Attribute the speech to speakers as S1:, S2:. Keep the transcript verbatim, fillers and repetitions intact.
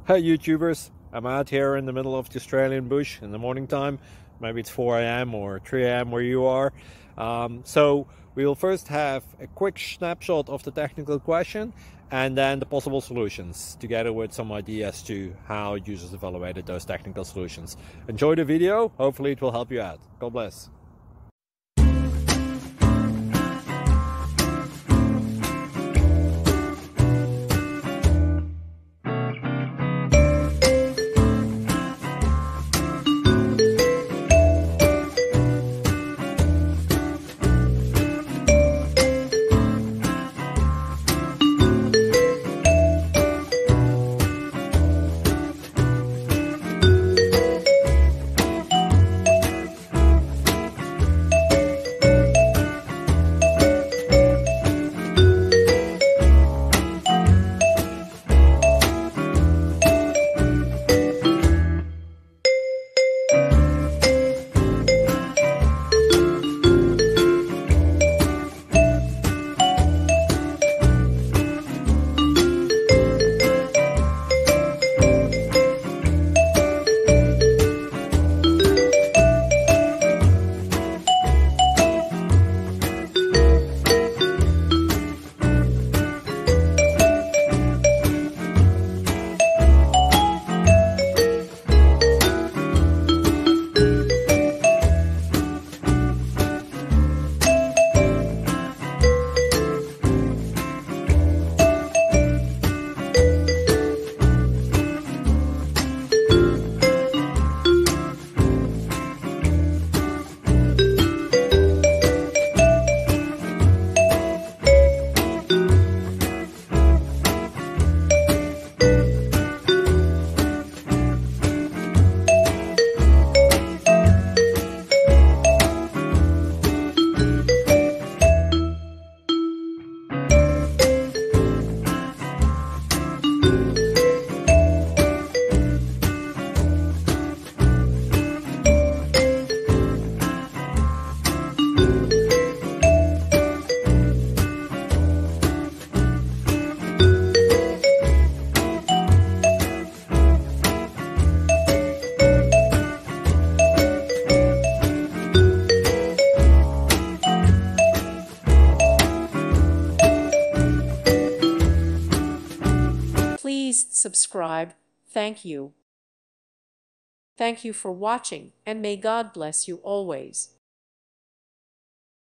S1: Hey YouTubers, I'm out here in the middle of the Australian bush in the morning time. Maybe it's four A M or three A M where you are. Um, so we'll first have a quick snapshot of the technical question and then the possible solutions, together with some ideas to how users evaluated those technical solutions. Enjoy the video, hopefully it will help you out. God bless.
S2: Please subscribe. Thank you. Thank you for watching, and may God bless you always.